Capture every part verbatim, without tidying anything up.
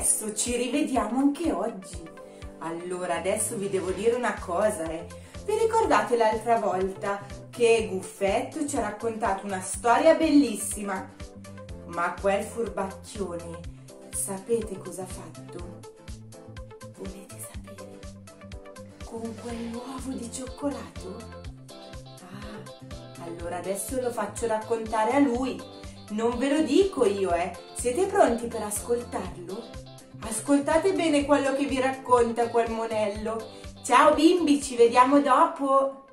adesso ci rivediamo anche oggi. Allora, adesso vi devo dire una cosa, eh. Vi ricordate l'altra volta che Guffetto ci ha raccontato una storia bellissima? Ma quel furbacchione, sapete cosa ha fatto? Volete sapere? Con quell'uovo di cioccolato? Ah, allora adesso lo faccio raccontare a lui. Non ve lo dico io, eh. Siete pronti per ascoltarlo? Ascoltate bene quello che vi racconta quel monello. Ciao bimbi, ci vediamo dopo.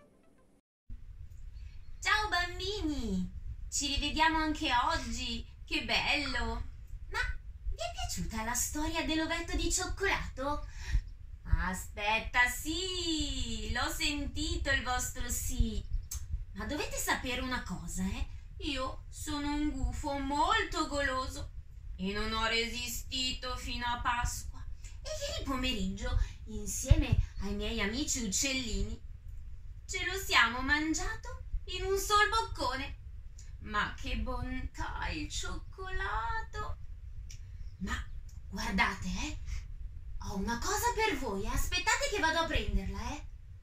Ciao bambini, ci rivediamo anche oggi. Che bello. Ma vi è piaciuta la storia dell'ovetto di cioccolato? Aspetta, sì, l'ho sentito il vostro sì. Ma dovete sapere una cosa, eh? Io sono un gufo molto goloso e non ho resistito fino a Pasqua. E ieri pomeriggio, insieme ai miei amici uccellini, ce lo siamo mangiato in un sol boccone. Ma che bontà il cioccolato! Ma guardate, eh! Ho una cosa per voi, eh. Aspettate che vado a prenderla, eh!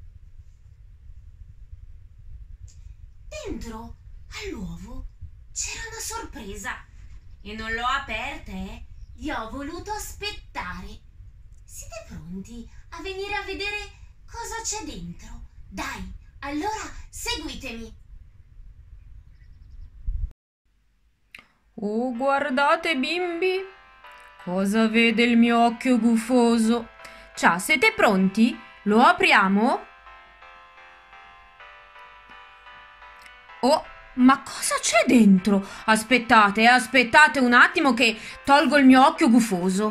Dentro all'uovo c'era una sorpresa e non l'ho aperta, eh! Vi ho voluto aspettare. Siete pronti a venire a vedere cosa c'è dentro? Dai, allora seguitemi! Oh, guardate bimbi, cosa vede il mio occhio gufoso? Ciao, siete pronti? Lo apriamo? Oh, ma cosa c'è dentro? Aspettate, aspettate un attimo che tolgo il mio occhio gufoso.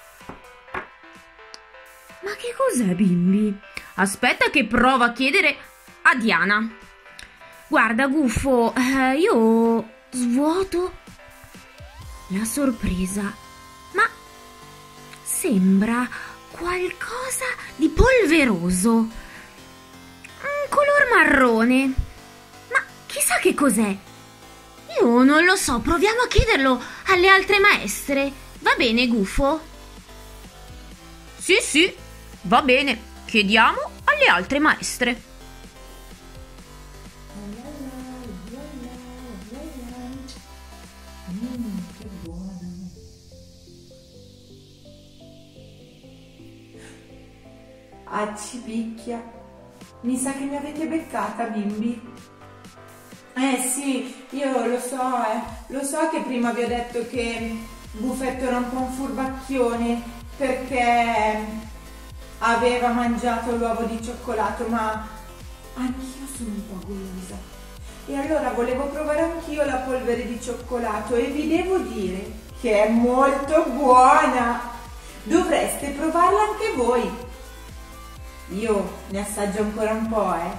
Ma che cos'è, bimbi? Aspetta che provo a chiedere a Diana. Guarda, gufo, eh, io svuoto la sorpresa, ma sembra qualcosa di polveroso, un color marrone, ma chissà che cos'è. Io non lo so, proviamo a chiederlo alle altre maestre. Va bene, gufo? Sì, sì, va bene, chiediamo alle altre maestre. Mmm, che buono. Acci picchia. Mi sa che mi avete beccata, bimbi. Eh sì, io lo so, eh. Lo so che prima vi ho detto che Guffetto era un po' un furbacchione perché aveva mangiato l'uovo di cioccolato, ma anch'io sono un po' golosa. E allora volevo provare anch'io la polvere di cioccolato e vi devo dire che è molto buona. Dovreste provarla anche voi. Io ne assaggio ancora un po', eh.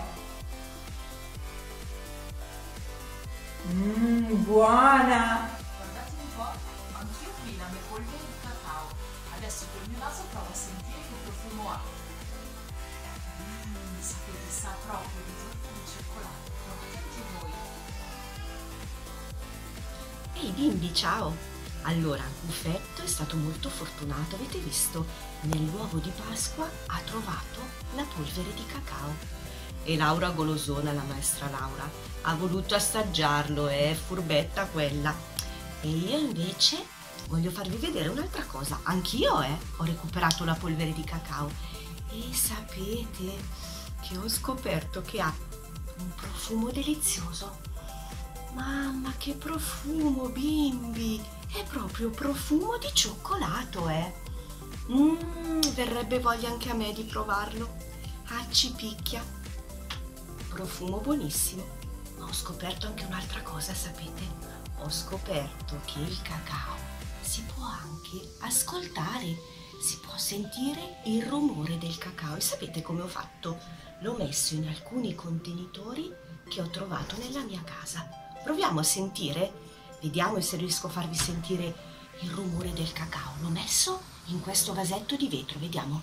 Mmm, buona. Guardate un po', anch'io qui la mia polvere di cacao. Adesso col mio naso provo a sentire che profumo ha. Mmm, sapete, sa proprio di torta di cioccolato. Provate anche voi. Ehi bimbi, ciao! Allora, Guffetto è stato molto fortunato, avete visto? Nell'uovo di Pasqua ha trovato la polvere di cacao. E Laura golosona, la maestra Laura, ha voluto assaggiarlo, è furbetta quella. E io invece voglio farvi vedere un'altra cosa. Anch'io eh, ho recuperato la polvere di cacao. E sapete che ho scoperto che ha un profumo delizioso. Mamma, che profumo, bimbi! È proprio profumo di cioccolato, eh! Mmm, verrebbe voglia anche a me di provarlo. Acci picchia! Profumo buonissimo. Ma ho scoperto anche un'altra cosa, sapete? Ho scoperto che il cacao si può anche ascoltare, si può sentire il rumore del cacao. E sapete come ho fatto? L'ho messo in alcuni contenitori che ho trovato nella mia casa. Proviamo a sentire? Vediamo se riesco a farvi sentire il rumore del cacao. L'ho messo in questo vasetto di vetro, vediamo.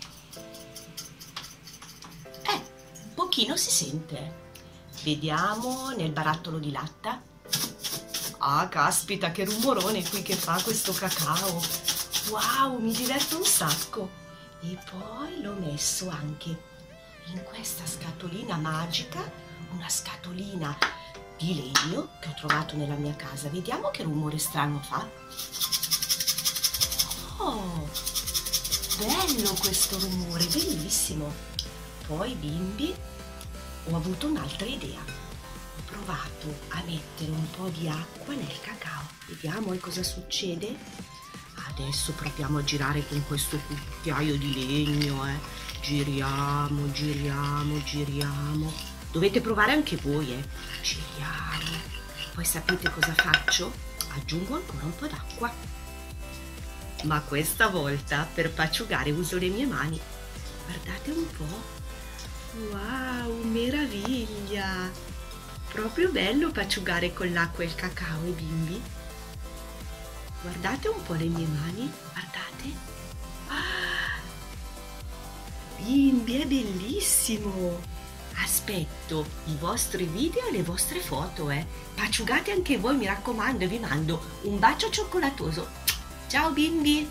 Eh, un pochino si sente. Vediamo nel barattolo di latta. Ah, caspita, che rumorone qui che fa questo cacao. Wow, mi diverto un sacco. E poi l'ho messo anche in questa scatolina magica, una scatolina di legno che ho trovato nella mia casa. Vediamo che rumore strano fa. Oh, bello questo rumore, bellissimo. Poi, bimbi, ho avuto un'altra idea. Ho provato a mettere un po' di acqua nel cacao. Vediamo eh, cosa succede. Adesso proviamo a girare con questo cucchiaio di legno, eh. Giriamo, giriamo, giriamo. Dovete provare anche voi, eh. Giriamo. Poi sapete cosa faccio? Aggiungo ancora un po' d'acqua. Ma questa volta per paciugare uso le mie mani. Guardate un po'. Wow, meraviglia! Proprio bello paciugare con l'acqua e il cacao, eh, bimbi? Guardate un po' le mie mani, guardate. Ah, bimbi, è bellissimo! Aspetto i vostri video e le vostre foto, eh. Paciugate anche voi, mi raccomando, e vi mando un bacio cioccolatoso. Ciao bimbi!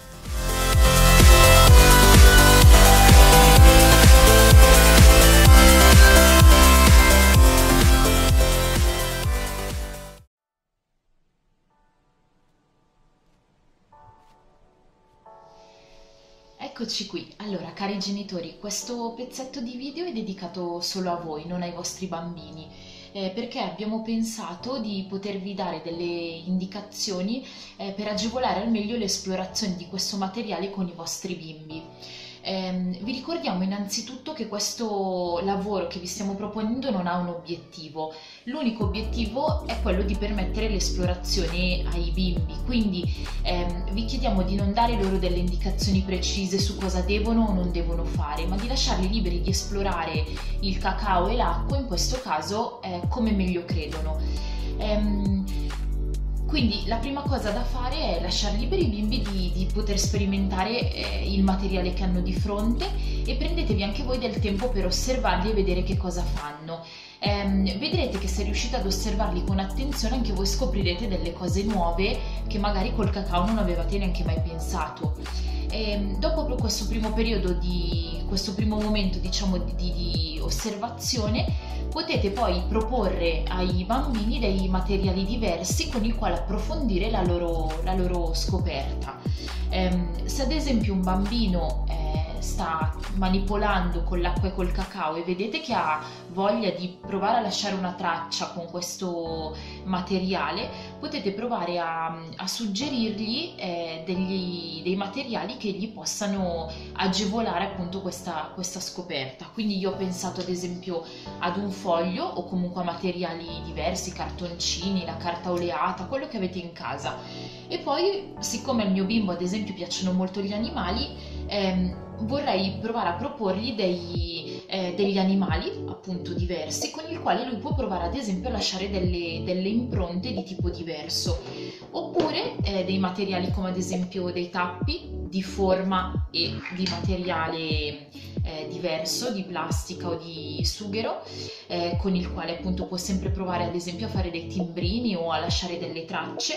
Eccoci qui. Allora, cari genitori, questo pezzetto di video è dedicato solo a voi, non ai vostri bambini, eh, perché abbiamo pensato di potervi dare delle indicazioni eh, per agevolare al meglio l'esplorazione di questo materiale con i vostri bimbi. Eh, vi ricordiamo innanzitutto che questo lavoro che vi stiamo proponendo non ha un obiettivo. L'unico obiettivo è quello di permettere l'esplorazione ai bimbi, quindi ehm, vi chiediamo di non dare loro delle indicazioni precise su cosa devono o non devono fare, ma di lasciarli liberi di esplorare il cacao e l'acqua, in questo caso eh, come meglio credono. Ehm, Quindi la prima cosa da fare è lasciare liberi i bimbi di, di poter sperimentare eh, il materiale che hanno di fronte, e prendetevi anche voi del tempo per osservarli e vedere che cosa fanno. Ehm, vedrete che se riuscite ad osservarli con attenzione anche voi scoprirete delle cose nuove che magari col cacao non avevate neanche mai pensato. E dopo questo primo periodo di questo primo momento, diciamo, di, di osservazione, potete poi proporre ai bambini dei materiali diversi con i quali approfondire la loro, la loro scoperta. Ehm, se ad esempio un bambino eh, sta manipolando con l'acqua e col cacao e vedete che ha voglia di provare a lasciare una traccia con questo materiale, potete provare a, a suggerirgli eh, degli, dei materiali che gli possano agevolare appunto questa, questa scoperta. Quindi io ho pensato ad esempio ad un foglio o comunque a materiali diversi, cartoncini, la carta oleata, quello che avete in casa. E poi, siccome al mio bimbo ad esempio piacciono molto gli animali, ehm, vorrei provare a proporgli dei, eh, degli animali appunto diversi con il quale lui può provare ad esempio a lasciare delle, delle impronte di tipo diverso, oppure eh, dei materiali come ad esempio dei tappi di forma e di materiale eh, diverso, di plastica o di sughero, eh, con il quale appunto può sempre provare ad esempio a fare dei timbrini o a lasciare delle tracce.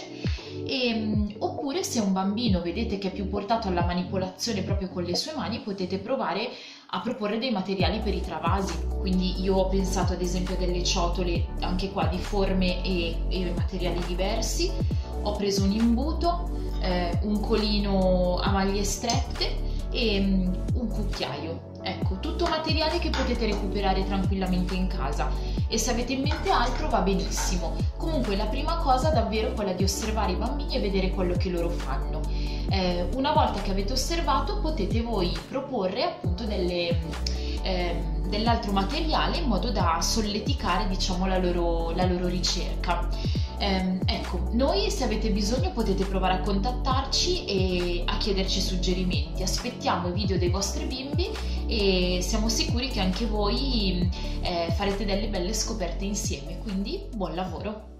E, oppure se un bambino vedete che è più portato alla manipolazione proprio con le sue mani, potete provare a proporre dei materiali per i travasi. Quindi io ho pensato ad esempio a delle ciotole anche qua di forme e, e materiali diversi. Ho preso un imbuto, eh, un colino a maglie strette e um, un cucchiaio. Ecco, tutto materiale che potete recuperare tranquillamente in casa, e se avete in mente altro va benissimo. Comunque la prima cosa davvero è quella di osservare i bambini e vedere quello che loro fanno. Eh, una volta che avete osservato potete voi proporre appunto delle, eh, dell'altro materiale in modo da solleticare, diciamo, la loro, la loro ricerca. Eh, ecco, noi se avete bisogno potete provare a contattarci e a chiederci suggerimenti. Aspettiamo i video dei vostri bimbi e siamo sicuri che anche voi eh, farete delle belle scoperte insieme, quindi buon lavoro!